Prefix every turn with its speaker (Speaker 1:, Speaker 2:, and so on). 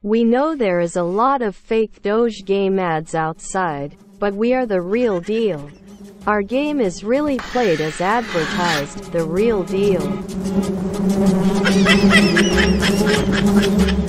Speaker 1: We know there is a lot of fake Doge game ads outside, but we are the real deal. Our game is really played as advertised, the real deal.